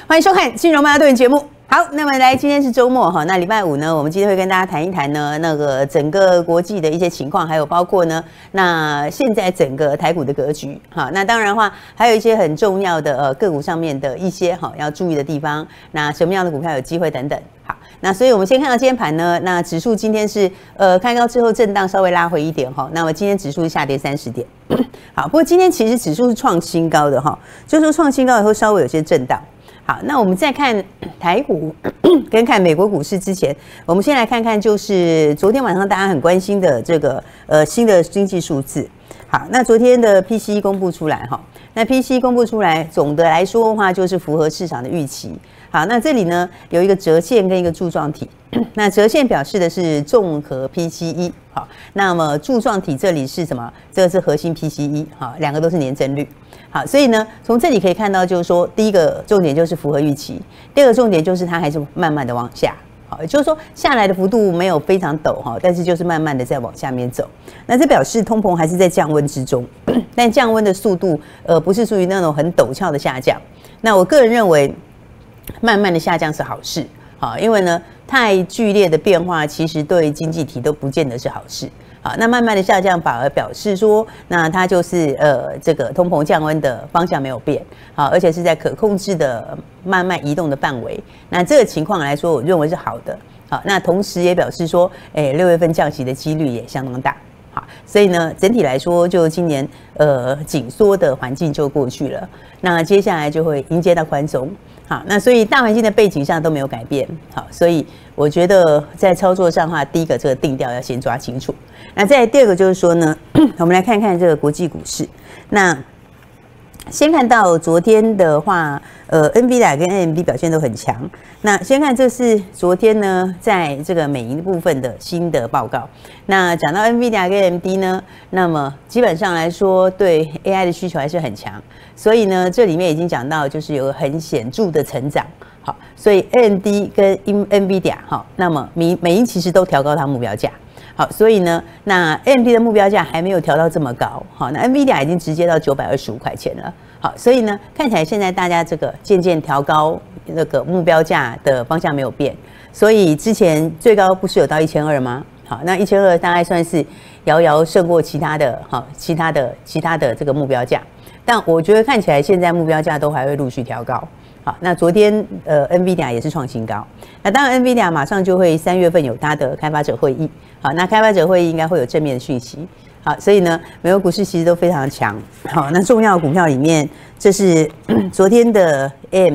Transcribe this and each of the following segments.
欢迎收看《金融曼哈顿》节目。好，那么来，今天是周末哈，那礼拜五呢，我们今天会跟大家谈一谈呢，那个整个国际的一些情况，还有包括呢，那现在整个台股的格局哈。那当然的话，还有一些很重要的个股上面的一些要注意的地方，那什么样的股票有机会等等。好，那所以我们先看到今天盘呢，那指数今天是开高之后震荡稍微拉回一点哈，那么今天指数是下跌30点。好，不过今天其实指数是创新高的哈，就是说创新高以后稍微有些震荡。好，那我们在看台股跟看美国股市之前，我们先来看看就是昨天晚上大家很关心的这个新的经济数字。好，那昨天的 PCE 公布出来哈，那 PCE 公布出来，总的来说的话就是符合市场的预期。好，那这里呢有一个折线跟一个柱状体，那折线表示的是综合 PCE， 好，那么柱状体这里是什么？这个是核心 PCE， 好，两个都是年增率。好，所以呢，从这里可以看到，就是说，第一个重点就是符合预期，第二个重点就是它还是慢慢的往下，好，也就是说下来的幅度没有非常陡哈，但是就是慢慢的在往下面走。那这表示通膨还是在降温之中，但降温的速度不是属于那种很陡峭的下降。那我个人认为，慢慢的下降是好事，好，因为呢太剧烈的变化其实对经济体都不见得是好事。好，那慢慢的下降反而表示说，那它就是这个通膨降温的方向没有变，好，而且是在可控制的慢慢移动的范围。那这个情况来说，我认为是好的。好，那同时也表示说，6月份降息的几率也相当大。好，所以呢，整体来说，就今年紧缩的环境就过去了，那接下来就会迎接到宽松。好，那所以大环境的背景上都没有改变。好，所以我觉得在操作上的话，第一个这个定调要先抓清楚。那再来第二个就是说呢，我们来看看这个国际股市。那先看到昨天的话，NVIDIA 跟 AMD 表现都很强。那先看这是昨天呢，在这个美银部分的新的报告。那讲到 NVIDIA 跟 AMD 呢，那么基本上来说，对 AI 的需求还是很强。所以呢，这里面已经讲到，就是有很显著的成长。好，所以 AMD 跟 NVIDIA 好，那么美银其实都调高它目标价。好，所以呢，那 AMD 的目标价还没有调到这么高，好，那 NVIDIA 已经直接到925块钱了，好，所以呢，看起来现在大家这个渐渐调高那个目标价的方向没有变，所以之前最高不是有到1200吗？好，那1200大概算是遥遥胜过其他的，好，其他的这个目标价，但我觉得看起来现在目标价都还会陆续调高。好，那昨天NVIDIA 也是创新高，那当然 NVIDIA 马上就会3月份有它的开发者会议，好，那开发者会议应该会有正面的讯息，好，所以呢，美国股市其实都非常强，好，那重要的股票里面，这是昨天的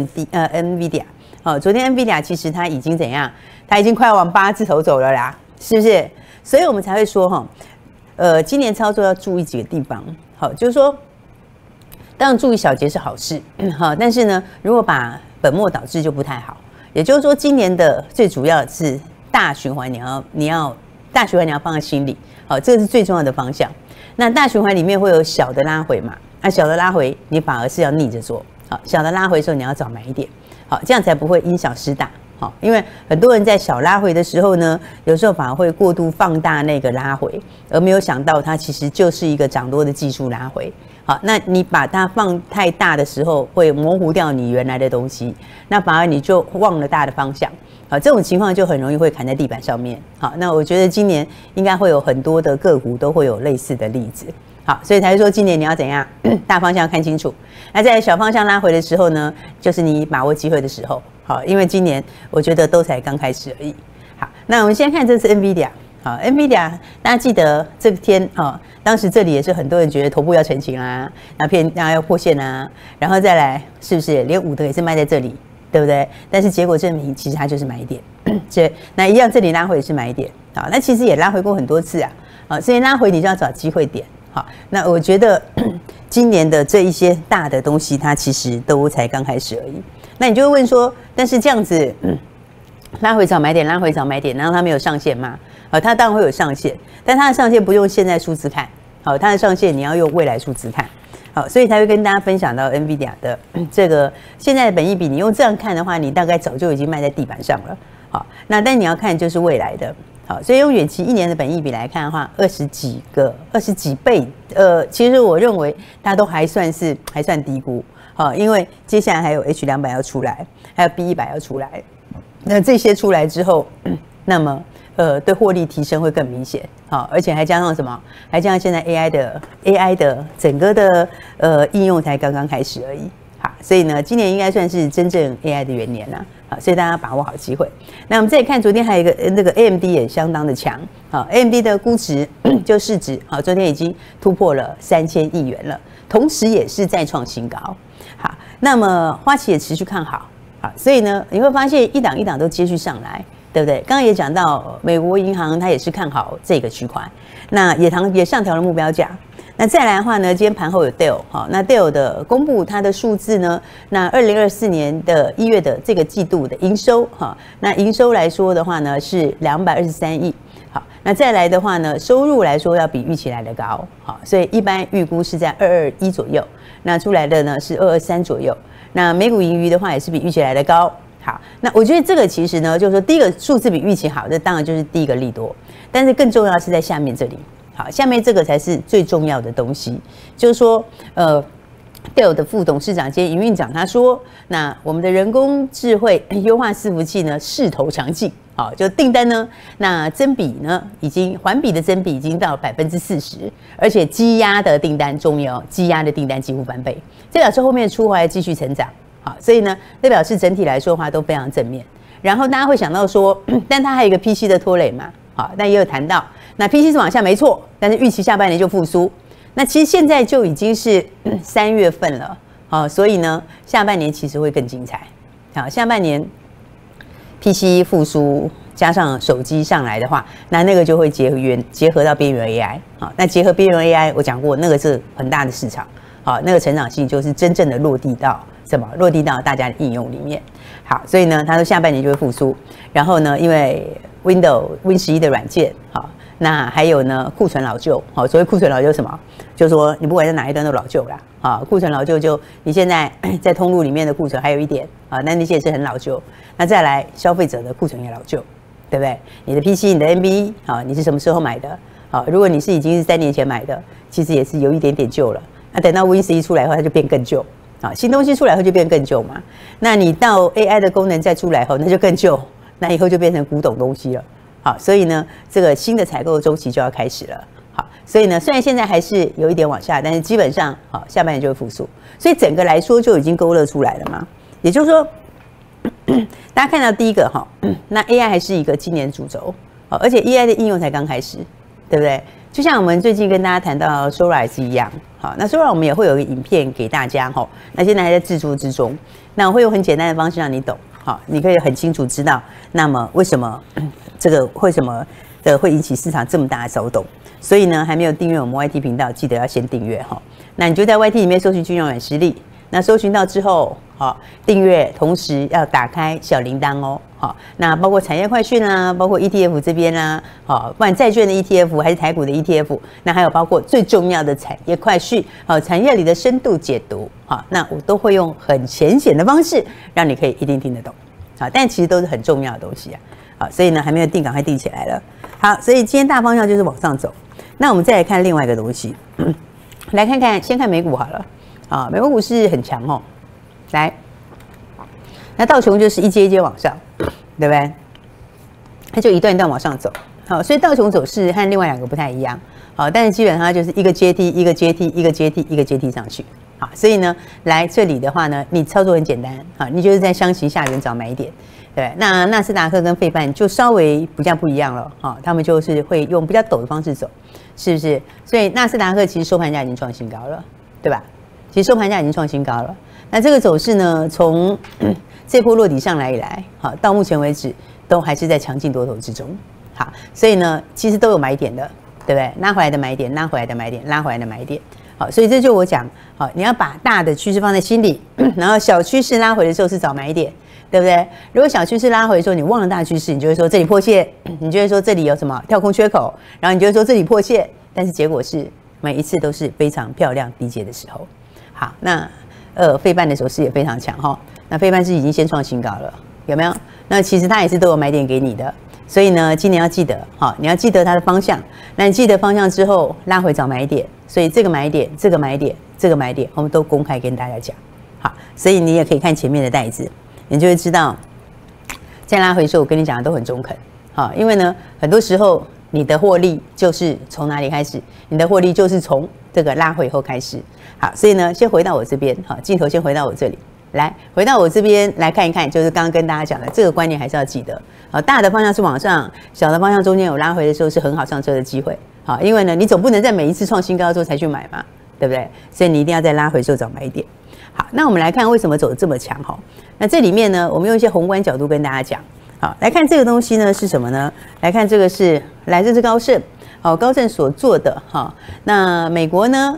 NVIDIA， 好，昨天 NVIDIA 其实它已经怎样？它已经快要往8字头走了啦，是不是？所以我们才会说哈，今年操作要注意几个地方，好，就是说。当然，注意小节是好事，好，但是呢，如果把本末倒置就不太好。也就是说，今年的最主要是大循环，你要大循环你要放在心里，好，这个是最重要的方向。那大循环里面会有小的拉回嘛？那小的拉回你反而是要逆着做，好，小的拉回的时候你要早买一点，好，这样才不会因小失大。好，因为很多人在小拉回的时候呢，有时候反而会过度放大那个拉回，而没有想到它其实就是一个涨多的技术拉回。好，那你把它放太大的时候，会模糊掉你原来的东西，那反而你就忘了大的方向。好，这种情况就很容易会砍在地板上面。好，那我觉得今年应该会有很多的个股都会有类似的例子。好，所以才说今年你要怎样，大方向看清楚。那在小方向拉回的时候呢，就是你把握机会的时候。好，因为今年我觉得都才刚开始而已。好，那我们先看这次 NVIDIA。好 ，NVIDIA 大家记得这个天当时这里也是很多人觉得头部要成型啦，然后要破线啦，然后再来是不是连5的也是卖在这里，对不对？但是结果证明其实它就是买点，那一样这里拉回也是买点，好，那其实也拉回过很多次啊，好，所以拉回你就要找机会点，好，那我觉得今年的这一些大的东西，它其实都才刚开始而已。那你就会问说，但是这样子，拉回找买点，拉回找买点，然后它没有上限吗？好，它当然会有上限，但它的上限不用现在数字看，好，它的上限你要用未来数字看，好，所以才会跟大家分享到 NVIDIA 的这个现在的本益比，你用这样看的话，你大概早就已经卖在地板上了，好，那但你要看就是未来的，好，所以用远期1年的本益比来看的话，20几倍，其实我认为大家都还算低估。 因为接下来还有 H200要出来，还有 B100要出来，那这些出来之后，那么对获利提升会更明显，好，而且还加上什么？还加上现在 AI 的整个的应用才刚刚开始而已，好，所以呢，今年应该算是真正 AI 的元年啦，好，所以大家把握好机会。那我们再看昨天还有一个那个 AMD 也相当的强，好 ，AMD 的估值就市值，好，昨天已经突破了3000亿元了，同时也是再创新高，好，那么花旗也持续看好，好，所以呢，你会发现一档一档都接续上来。对不对？刚刚也讲到，美国银行它也是看好这个区块，那也上调了目标价。那再来的话呢，今天盘后有 Dell， 好，那 Dell 的公布它的数字呢，那2024年的1月的这个季度的营收，哈，那营收来说的话呢是223亿，好，那再来的话呢，收入来说要比预期来的高，好，所以一般预估是在221左右，那出来的呢是223左右，那每股盈余的话也是比预期来的高。好，那我觉得这个其实呢，就是说第一个数字比预期好，这当然就是第一个利多，但是更重要的是在下面这里，好，下面这个才是最重要的东西，就是说Dell 的副董事长兼营运长他说，那我们的人工智慧优化伺服器呢势头强劲，好，就订单呢，那增比呢已经环比的增比已经到40%，而且积压的订单中有积压的订单几乎翻倍，这表示后面出来继续成长。好，所以呢，这表示整体来说的话都非常正面。然后大家会想到说，但它还有一个 PC 的拖累嘛，好，但也有谈到，那 PC 是往下没错，但是预期下半年就复苏。那其实现在就已经是3月份了，好，所以呢，下半年其实会更精彩。好，下半年 PC 复苏加上手机上来的话，那个就会结合到边缘 AI， 好，那结合边缘 AI， 我讲过那个是很大的市场，好，那个成长性就是真正的落地到。什么落地到大家的应用里面？好，所以呢，他说下半年就会复苏。然后呢，因为 Win 11的软件，好，那还有呢库存老旧，好，所谓库存老旧什么？就是说你不管在哪一端都老旧啦，啊，库存老旧就你现在在通路里面的库存还有一点啊，那些也是很老旧。那再来消费者的库存也老旧，对不对？你的 PC、你的 NB 啊，你是什么时候买的？好，如果你是已经是3年前买的，其实也是有一点点旧了。那等到 Win 11出来以后，它就变更旧。新东西出来后就变更旧嘛，那你到 AI 的功能再出来后，那就更旧，那以后就变成古董东西了。好，所以呢，这个新的采购周期就要开始了。好，所以呢，虽然现在还是有一点往下，但是基本上好，下半年就会复苏。所以整个来说就已经勾勒出来了嘛。也就是说，大家看到第一个哈，那 AI 还是一个今年主轴，而且 AI 的应用才刚开始，对不对？就像我们最近跟大家谈到 Sora 一样，好，那 Sora 我们也会有一个影片给大家哈，那现在还在制作之中，那我会用很简单的方式让你懂，好，你可以很清楚知道，那么为什么这个为什么会引起市场这么大的骚动？所以呢，还没有订阅我们 YT 频道，记得要先订阅哈。那你就在 YT 里面搜寻军用软实力，那搜寻到之后，好，订阅，同时要打开小铃铛哦。好，那包括产业快讯啦，包括 ETF 这边啦，好，不管债券的 ETF 还是台股的 ETF， 那还有包括最重要的产业快讯，好，产业里的深度解读，好，那我都会用很浅显的方式，让你可以一定听得懂，好，但其实都是很重要的东西啊，好，所以呢还没有定，赶快定起来了，好，所以今天大方向就是往上走，那我们再来看另外一个东西，来看看，先看美股好了，啊，美国股市很强哦，来。那道琼就是一阶一阶往上，对不对？它就一段一段往上走，好，所以道琼走势和另外两个不太一样，好，但是基本上就是一个阶梯一个阶梯一个阶梯一个阶梯上去，好，所以呢，来这里的话呢，你操作很简单，好，你就是在箱型下缘找买点，对，那纳斯达克跟费半就稍微比较不一样了，好，他们就是会用比较陡的方式走，是不是？所以纳斯达克其实收盘价已经创新高了，对吧？其实收盘价已经创新高了，那这个走势呢，从这波落底上来以来，好，到目前为止都还是在强劲多头之中，好，所以呢，其实都有买点的，对不对？拉回来的买点，拉回来的买点，拉回来的买点，好，所以这就我讲，好，你要把大的趋势放在心里，然后小趋势拉回的时候是找买点，对不对？如果小趋势拉回的时候，你忘了大趋势，你就会说这里破线，你就会说这里有什么跳空缺口，然后你就会说这里破线，但是结果是每一次都是非常漂亮低阶的时候，好，那费半的走势也非常强哈。那费半是已经先创新高了，有没有？那其实它也是都有买点给你的，所以呢，今年要记得，好，你要记得它的方向。那你记得方向之后，拉回找买点，所以这个买点、这个买点、这个买点，我们都公开跟大家讲。 好，所以你也可以看前面的带子，你就会知道，在拉回的时候，我跟你讲的都很中肯。好，因为呢，很多时候你的获利就是从哪里开始？你的获利就是从这个拉回以后开始。好，所以呢，先回到我这边，好，镜头先回到我这里，来，回到我这边来看一看，就是刚刚跟大家讲的这个观念还是要记得。好，大的方向是往上，小的方向中间有拉回的时候是很好上车的机会。好，因为呢，你总不能在每一次创新高之后才去买嘛，对不对？所以你一定要在拉回的时候找买点。好，那我们来看为什么走得这么强哈？那这里面呢，我们用一些宏观角度跟大家讲。好，来看这个东西呢是什么呢？来看这个是这是高盛，好，高盛所做的哈。那美国呢，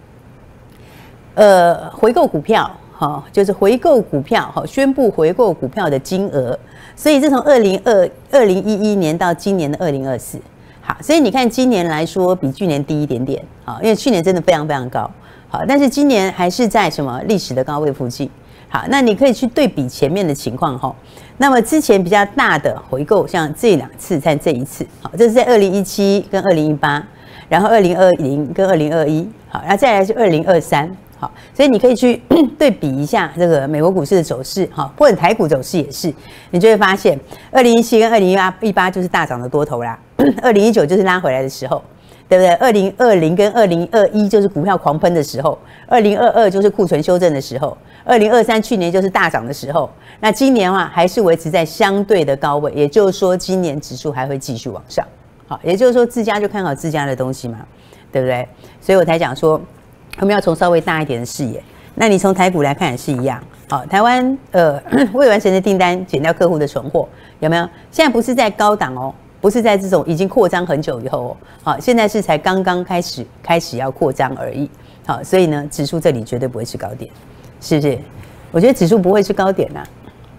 回购股票，好，就是回购股票，好，宣布回购股票的金额。所以这从2011年到今年的2024，好，所以你看今年来说比去年低一点点，好，因为去年真的非常非常高，好，但是今年还是在什么历史的高位附近。好，那你可以去对比前面的情况哈。那么之前比较大的回购，像这2次和这一次，好，这是在2017跟2018，然后2020跟2021，好，然后再来是2023，好，所以你可以去对比一下这个美国股市的走势，哈，或者台股走势也是，你就会发现2017跟2018就是大涨的多头啦，2019就是拉回来的时候。对不对？2020跟2021就是股票狂喷的时候，2022就是库存修正的时候，2023去年就是大涨的时候。那今年的话还是维持在相对的高位，也就是说今年指数还会继续往上。好，也就是说自家就看好自家的东西嘛，对不对？所以我才讲说我们要从稍微大一点的视野。那你从台股来看也是一样。好，台湾未完成的订单减掉客户的存货，有没有？现在不是在高档哦。不是在这种已经扩张很久以后哦，好，现在是才刚刚开始要扩张而已，好，所以呢，指数这里绝对不会是高点，是不是？我觉得指数不会是高点呐，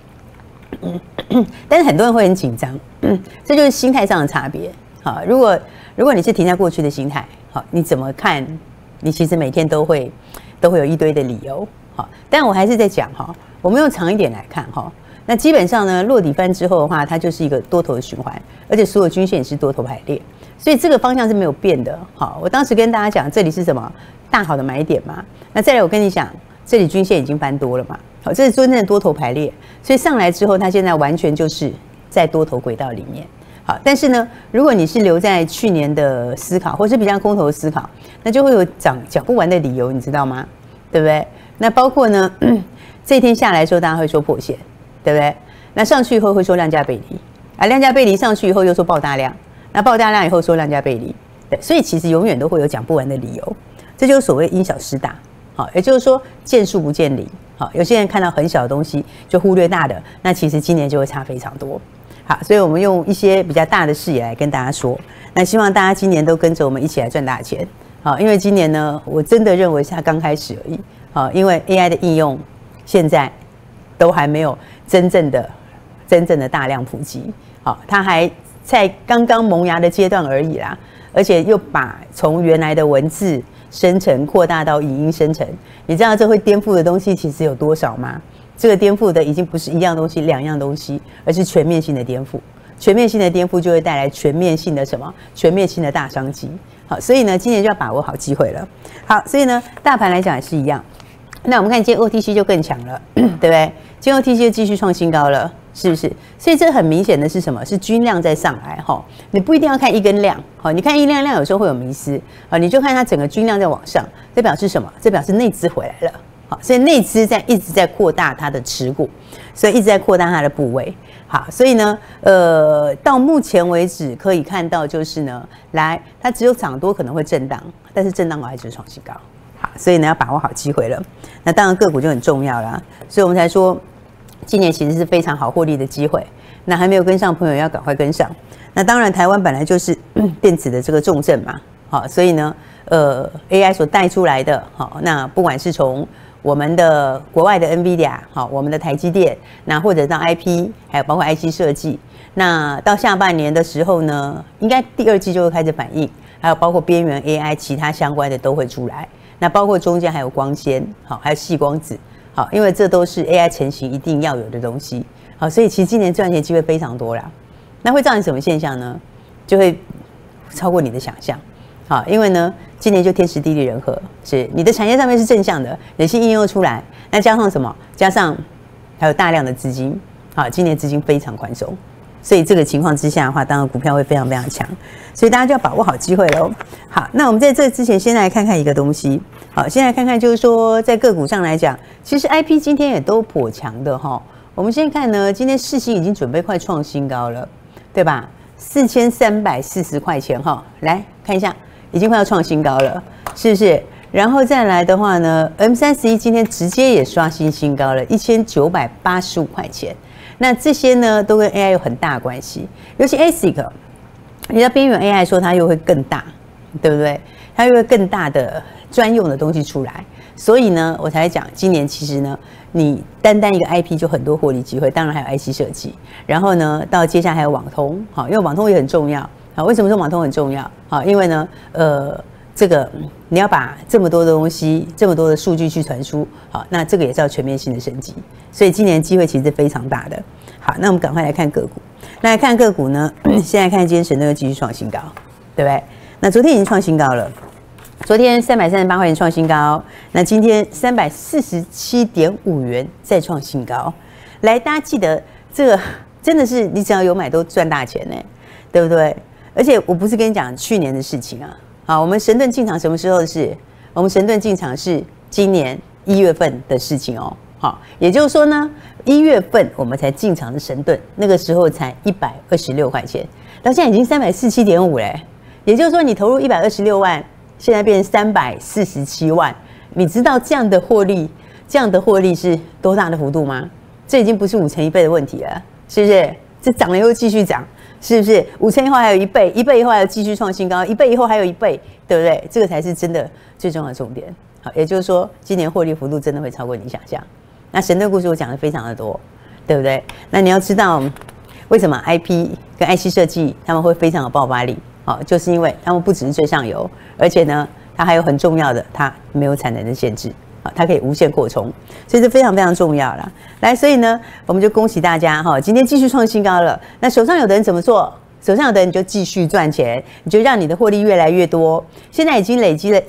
但是很多人会很紧张，这就是心态上的差别。好，如果你是停在过去的心态，好，你怎么看？你其实每天都会有一堆的理由，好，但我还是在讲哈，我们用长一点来看哈。那基本上呢，落底翻之后的话，它就是一个多头的循环，而且所有均线也是多头排列，所以这个方向是没有变的。好，我当时跟大家讲，这里是什么大好的买点嘛？那再来我跟你讲，这里均线已经翻多了嘛？好，这是真正的多头排列，所以上来之后，它现在完全就是在多头轨道里面。好，但是呢，如果你是留在去年的思考，或是比较空头的思考，那就会有讲不完的理由，你知道吗？对不对？那包括呢，这一天下来的时候，大家会说破线。对不对？那上去以后会说量价背离，量价背离上去以后又说爆大量，那爆大量以后说量价背离，对，所以其实永远都会有讲不完的理由，这就是所谓因小失大，好，也就是说见树不见林，好，有些人看到很小的东西就忽略大的，那其实今年就会差非常多，好，所以我们用一些比较大的视野来跟大家说，那希望大家今年都跟着我们一起来赚大钱，好，因为今年呢，我真的认为是它刚开始而已，好，因为 AI 的应用现在都还没有真正的大量普及，好，它还在刚刚萌芽的阶段而已啦，而且又把从原来的文字生成扩大到影音生成，你知道这会颠覆的东西其实有多少吗？这个颠覆的已经不是一样东西、2样东西，而是全面性的颠覆。全面性的颠覆就会带来全面性的什么？全面性的大商机。好，所以呢，今年就要把握好机会了。好，所以呢，大盘来讲也是一样。那我们看今天 OTC 就更强了，对不对？今天 OTC 就继续创新高了，是不是？所以这很明显的是什么？是均量在上来哈。你不一定要看一根量，好，你看一量有时候会有迷失，好，你就看它整个均量在往上，这表示什么？这表示内资回来了，好，所以内资一直在扩大它的持股，所以一直在扩大它的部位。好，所以呢，到目前为止可以看到就是呢，它只有涨多可能会震荡，但是震荡完还是创新高。所以呢，要把握好机会了。那当然个股就很重要啦，所以我们才说，今年其实是非常好获利的机会。那还没有跟上朋友要赶快跟上。那当然，台湾本来就是电子的这个重镇嘛，好，所以呢，AI 所带出来的，好，那不管是从我们的国外的 NVIDIA， 好，我们的台积电，那或者到 IP， 还有包括 IC 设计，那到下半年的时候呢，应该第2季就会开始反应，还有包括边缘 AI， 其他相关的都会出来。那包括中间还有光纤，好，还有矽光子，好，因为这都是 AI 成型一定要有的东西，好，所以其实今年赚钱机会非常多啦。那会造成什么现象呢？就会超过你的想象， 好，因为呢，今年就天时地利人和，是你的产业上面是正向的，人性应用出来，那加上什么？加上还有大量的资金，好，今年资金非常宽松，所以这个情况之下的话，当然股票会非常非常强，所以大家就要把握好机会喽。好，那我们在这之前，先来看看一个东西。好，先来看看，就是说在个股上来讲，其实 IP 今天也都颇强的哈。我们先看呢，今天世芯已经准备快创新高了，对吧？4340块钱哈，来看一下。已经快要创新高了，是不是？然后再来的话呢 ，M31今天直接也刷新高了，1985块钱。那这些呢，都跟 AI 有很大关系，尤其 ASIC， 你在边缘 AI 说它又会更大，对不对？它又会更大的专用的东西出来，所以呢，我才讲今年其实呢，你单一个 IP 就很多获利机会，当然还有 IC 设计，然后呢，到接下来还有网通，好，因为网通也很重要。好，为什么说网通很重要？好，因为呢，这个你要把这么多的东西、这么多的数据去传输，好，那这个也是要全面性的升级，所以今年机会其实是非常大的。好，那我们赶快来看个股。那来看个股呢，现在看今天神盾又继续创新高，对不对？那昨天已经创新高了，昨天338块钱创新高，那今天347.5元再创新高。来，大家记得这个真的是你只要有买都赚大钱呢，对不对？而且我不是跟你讲去年的事情啊，好，我们神盾进场什么时候的事？我们神盾进场是今年1月份的事情哦，好，也就是说呢，1月份我们才进场的神盾，那个时候才126块钱，到现在已经347.5嘞，也就是说你投入126万，现在变成347万，你知道这样的获利是多大的幅度吗？这已经不是5成1倍的问题了，是不是？这涨了又继续涨。是不是5成以后还有1倍，1倍以后还有继续创新高，1倍以后还有1倍，对不对？这个才是真的最重要的重点。好，也就是说，今年获利幅度真的会超过你想象。那神盾故事我讲的非常的多，对不对？那你要知道为什么 IP 跟 IC 设计他们会非常有爆发力？好，就是因为他们不只是最上游，而且呢，它还有很重要的，它没有产能的限制。它可以无限扩充，所以这非常非常重要啦。来，所以呢，我们就恭喜大家哈，今天继续创新高了。那手上有的人怎么做？手上有的人就继续赚钱，你就让你的获利越来越多。现在已经累积了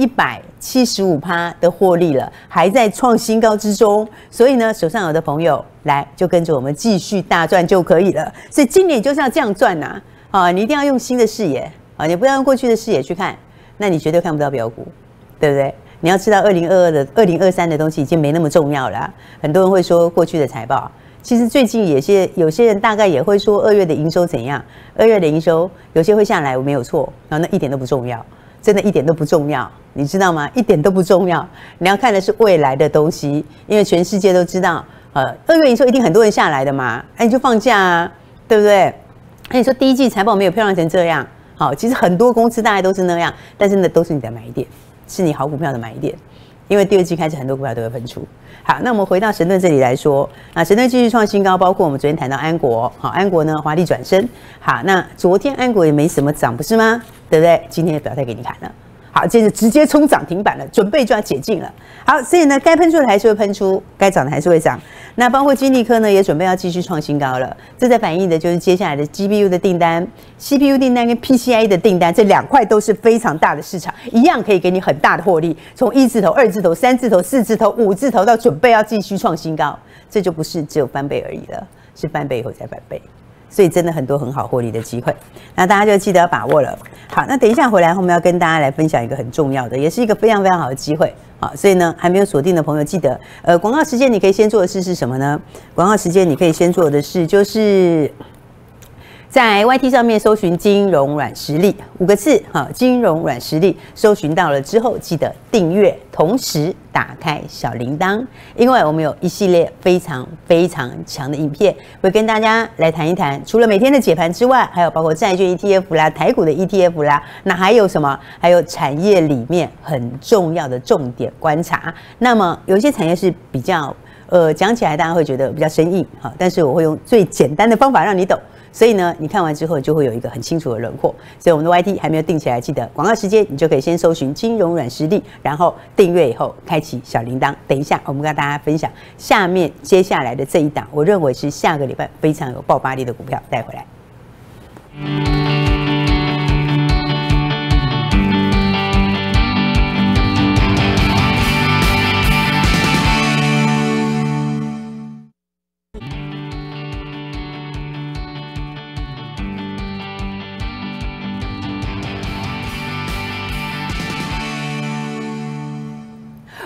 175%的获利了，还在创新高之中。所以呢，手上有的朋友来就跟着我们继续大赚就可以了。所以今年就是要这样赚呐，啊，你一定要用新的视野啊，你不要用过去的视野去看，那你绝对看不到标股，对不对？你要知道，2022的、2023的东西已经没那么重要了。很多人会说过去的财报，其实最近有些人大概也会说2月的营收怎样，2月的营收有些会下来，我没有错，然后那一点都不重要，真的一点都不重要，你知道吗？一点都不重要。你要看的是未来的东西，因为全世界都知道，2月营收一定很多人下来的嘛，你就放假啊，对不对？那你说第一季财报没有漂亮成这样，好，其实很多公司大概都是那样，但是那都是你的买点。是你好股票的买点，因为第2季开始很多股票都会喷出。好，那我们回到神盾这里来说，神盾继续创新高，包括我们昨天谈到安国，好，安国呢华丽转身，好，那昨天安国也没什么涨，不是吗？对不对？今天也表态给你看了。好，接着直接冲涨停板了，准备就要解禁了。好，所以呢，该喷出的还是会喷出，该涨的还是会涨。那包括金立科呢，也准备要继续创新高了。这在反映的就是接下来的 GPU 的订单、CPU 订单跟 PCIe 的订单，这2块都是非常大的市场，一样可以给你很大的获利。从1字头、2字头、3字头、4字头、5字头到准备要继续创新高，这就不是只有翻倍而已了，是翻倍以后再翻倍。所以真的很多很好获利的机会，那大家就记得要把握了。好，那等一下回来我们要跟大家来分享一个很重要的，也是一个非常非常好的机会。好，所以呢还没有锁定的朋友记得，广告时间你可以先做的事是什么呢？广告时间你可以先做的事就是在 YT 上面搜寻金融软实力5个字，好，金融软实力，搜寻到了之后记得订阅，同时打开小铃铛，因为我们有一系列非常非常强的影片，会跟大家来谈一谈，除了每天的解盘之外，还有包括债券 ETF 啦、台股的 ETF 啦，那还有什么？还有产业里面很重要的重点观察。那么有一些产业是比较讲起来大家会觉得比较生硬，好，但是我会用最简单的方法让你懂。所以呢，你看完之后就会有一个很清楚的轮廓。所以我们的 YT 还没有定起来，记得广告时间你就可以先搜寻金融软实力，然后订阅以后开启小铃铛。等一下我们跟大家分享下面接下来的这一档，我认为是下个礼拜非常有爆发力的股票带回来。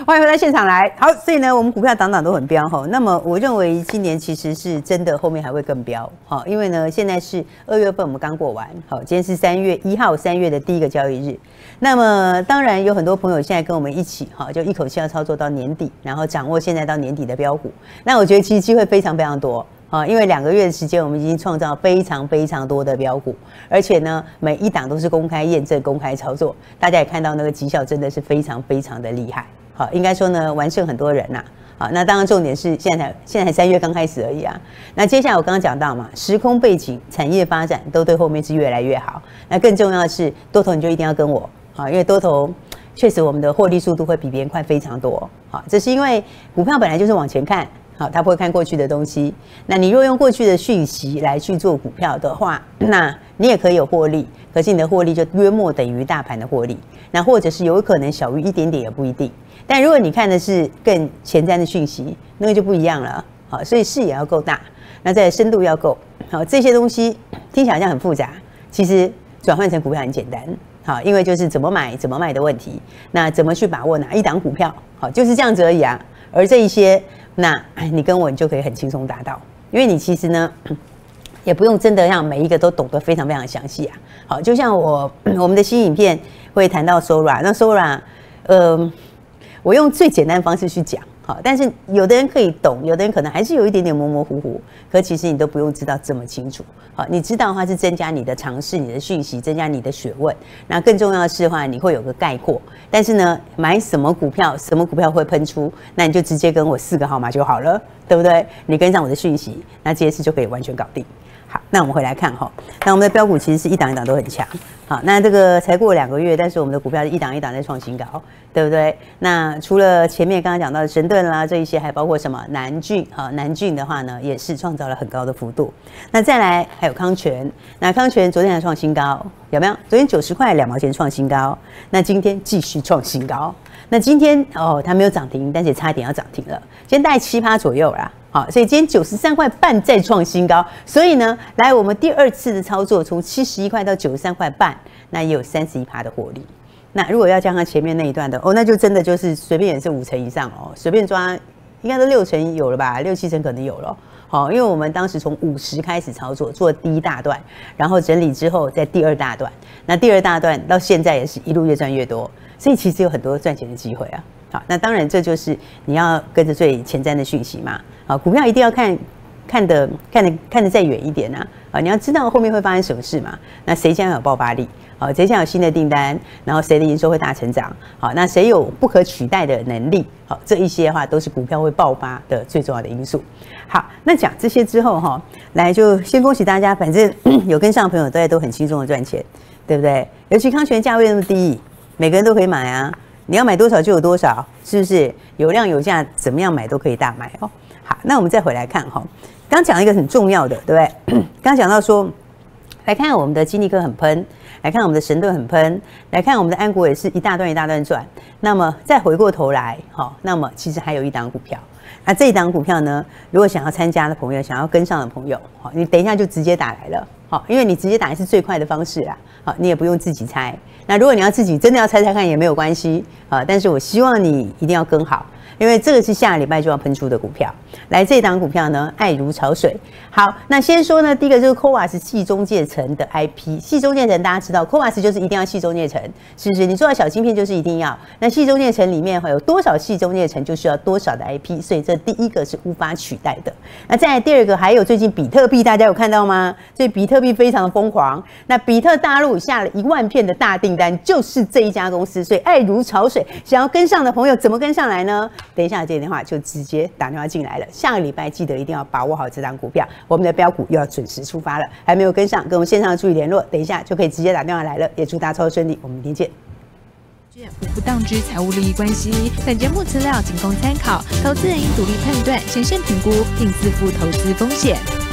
欢迎回到现场来。好，所以呢，我们股票档档都很飙哈。那么我认为今年其实是真的，后面还会更飙。好，因为呢，现在是2月份我们刚过完，好，今天是3月1号，3月的第一个交易日。那么当然有很多朋友现在跟我们一起，哈，就一口气要操作到年底，然后掌握现在到年底的标股。那我觉得其实机会非常非常多。因为2个月的时间，我们已经创造非常非常多的标股，而且呢，每一档都是公开验证、公开操作，大家也看到那个绩效真的是非常非常的厉害。好，应该说呢，完胜很多人呐。好，那当然重点是现在才3月刚开始而已啊。那接下来我刚刚讲到嘛，时空背景、产业发展都对后面是越来越好。那更重要的是，多头你就一定要跟我啊，因为多头确实我们的获利速度会比别人快非常多。好，这是因为股票本来就是往前看。好，他不会看过去的东西。那你若用过去的讯息来去做股票的话，那你也可以有获利，可是你的获利就约莫等于大盘的获利，那或者是有可能小于一点点也不一定。但如果你看的是更前瞻的讯息，那个就不一样了。好，所以视野要够大，那在深度要够。好，这些东西听起来好像很复杂，其实转换成股票很简单。好，因为就是怎么买怎么卖的问题，那怎么去把握哪一档股票，好，就是这样子而已啊。而这一些，那你跟我你就可以很轻松达到，因为你其实呢，也不用真的让每一个都懂得非常非常详细啊。好，就像我们的新影片会谈到 Sora， 那 Sora，我用最简单的方式去讲。好，但是有的人可以懂，有的人可能还是有一点点模模糊糊，可其实你都不用知道这么清楚。好，你知道的话是增加你的常识、你的讯息，增加你的学问。那更重要的是的话，你会有个概括。但是呢，买什么股票，什么股票会喷出，那你就直接跟我4个号码就好了，对不对？你跟上我的讯息，那这些事就可以完全搞定。好，那我们回来看哈，那我们的标股其实是一档一档都很强。好，那这个才过2个月，但是我们的股票是一档一档在创新高，对不对？那除了前面刚刚讲到的神盾啦，这一些还包括什么南俊？好，南俊的话呢，也是创造了很高的幅度。那再来还有康泉，那康泉昨天还创新高，有没有？昨天90块2毛钱创新高，那今天继续创新高。那今天它没有涨停，但是也差一点要涨停了，今天大概7%左右啦。好，所以今天93块半再创新高，所以呢，来我们第2次的操作，从71块到93块半，那也有31%的获利。那如果要加上前面那一段的那就真的就是随便也是5成以上哦，随便抓应该都6成有了吧，6、7成可能有了。好，因为我们当时从50开始操作，做第1大段，然后整理之后再第2大段，那第2大段到现在也是一路越赚越多，所以其实有很多赚钱的机会啊。好，那当然这就是你要跟着最前瞻的讯息嘛。好，股票一定要看得再远一点啊！啊，你要知道后面会发生什么事嘛。那谁将有爆发力？好，谁将有新的订单？然后谁的营收会大成长？好，那谁有不可取代的能力？好，这一些的话都是股票会爆发的最重要的因素。好，那讲这些之后哈，来就先恭喜大家，反正有跟上的朋友都很轻松的赚钱，对不对？尤其康泉价位那么低，每个人都可以买啊。你要买多少就有多少，是不是？有量有价，怎么样买都可以大买哦。好，那我们再回来看哈，刚讲一个很重要的，对不对？刚讲到说，来看我们的金立科很喷，来看我们的神盾很喷，来看我们的安国也是一大段一大段赚。那么再回过头来，好，那么其实还有一档股票，那这一档股票呢，如果想要参加的朋友，想要跟上的朋友，好，你等一下就直接打来了，好，因为你直接打是最快的方式啦，好，你也不用自己猜。那如果你要自己真的要猜猜看也没有关系啊，但是我希望你一定要跟好，因为这个是下礼拜就要喷出的股票。来，这档股票呢，爱如潮水。好，那先说呢，第一个就是 CoWAS 矽中介层的 IP， 矽中介层大家知道 ，CoWAS 就是一定要矽中介层，是不是？你做到小晶片就是一定要。那矽中介层里面会有多少矽中介层，就需要多少的 IP， 所以这第一个是无法取代的。那再来第二个，还有最近比特币，大家有看到吗？所以比特币非常的疯狂。那比特大陆下了1万片的大订单，就是这一家公司，所以爱如潮水。想要跟上的朋友怎么跟上来呢？等一下接电话就直接打电话进来了。下个礼拜记得一定要把握好这档股票，我们的标股又要准时出发了。还没有跟上，跟我们线上的助理联络，等一下就可以直接打电话来了。也祝大家操作顺利，我们明天见。 无不当之财务利益关系，本节目资料仅供参考，投资人应独立判断、审慎评估，并自负投资风险。